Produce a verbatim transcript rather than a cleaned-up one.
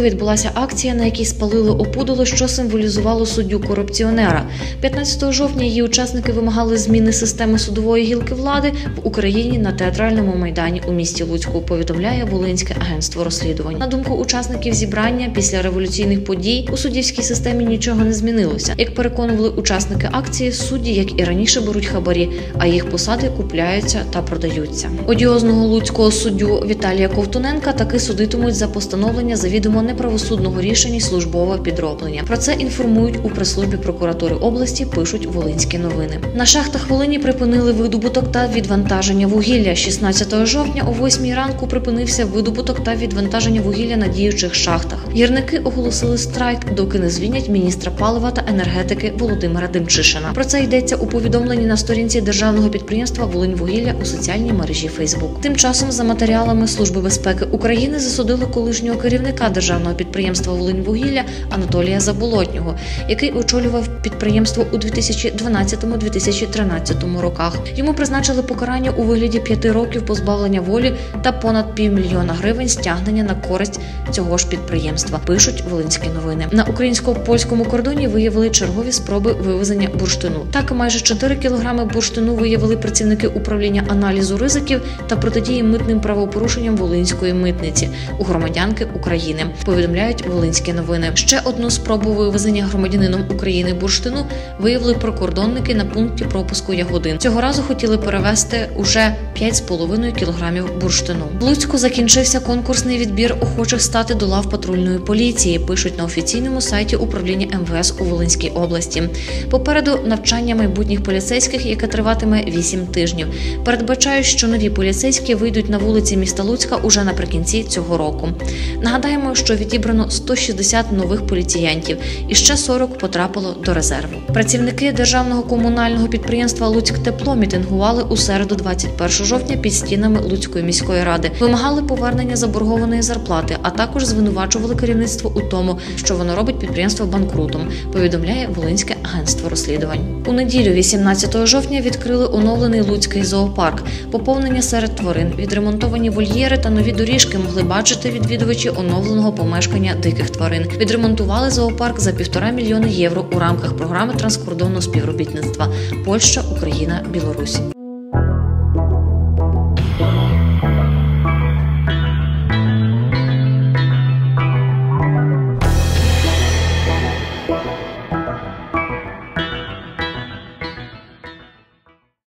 Луцьку відбулася акція, на якій спалили опудало, що символізувало суддю-корупціонера. п'ятнадцятого жовтня її учасники вимагали зміни системи судової гілки влади в Україні на Театральному майдані у місті Луцьку, повідомляє Волинське агентство розслідувань. На думку учасників зібрання, після революційних подій у суддівській системі нічого не змінилося. Як переконували учасники акції, судді, як і раніше, беруть хабарі, а їх посади купляються та продаються. Одіозного луцького суддю Віталія Ковтуненка таки судитимуть за постановлення завідомо неправосудного рішення службового підроблення. Про це інформують у прес-службі прокуратури області, пишуть Волинські новини. На шахтах Волині припинили видобуток та відвантаження вугілля. шістнадцятого жовтня о восьмій ранку припинився видобуток та відвантаження вугілля на діючих шахтах. Гірники оголосили страйк, доки не звільнять міністра палива та енергетики Володимира Демчишина. Про це йдеться у повідомленні на сторінці державного підприємства «Волиньвугілля» у соціальній мережі Фейсбук. Тим часом, за матеріалами Служби безпеки України, засудили колишнього керівника державного підприємства «Волиньвугілля» Анатолія Заболотнього, який очолював підприємство у дві тисячі дванадцятому - дві тисячі тринадцятому роках. Йому призначили покарання у вигляді п'яти років позбавлення волі та понад півмільйона гривень стягнення на користь цього ж підприємства, пишуть Волинські новини. На українсько-польському кордоні виявили чергові спроби вивезення бурштину. Так, майже чотири кілограми бурштину виявили працівники управління аналізу ризиків та протидії митним правопорушенням Волинської митниці у громадянки України, повідомляють Волинські новини. Ще одну спробу вивезення громадянином України бурштину виявили прикордонники на пункті пропуску Ягодин. Цього разу хотіли перевезти уже п'ять з половиною кілограмів бурштину. В Луцьку закінчився конкурсний відбір охочих стати до лав патрульної поліції, пишуть на офіційному сайті управління ем ве ес у Волинській області. Попереду навчання майбутніх поліцейських, яке триватиме вісім тижнів. Передбачають, що нові поліцейські вийдуть на вулиці міста Луцька уже наприкінці цього року. Нагадаємо, що відібрано сто шістдесят нових поліціянтів і ще сорок потрапило до резерву. Працівники державного комунального підприємства «Луцьктепло» мітингували у середу двадцять першого жовтня під стінами Луцької міської ради. Вимагали повернення заборгованої зарплати, а також звинувачували керівництво у тому, що воно робить підприємство банкрутом, повідомляє Волинське агентство розслідувань. У неділю вісімнадцятого жовтня відкрили оновлений Луцький зоопарк. Поповнення серед тварин, відремонтовані вольєри та нові доріжки могли бачити відвідувачі оновленого помешкання диких тварин. Відремонтували зоопарк за півтора мільйона євро у рамках програми транскордонного співробітництва Польща, Україна, Білорусь.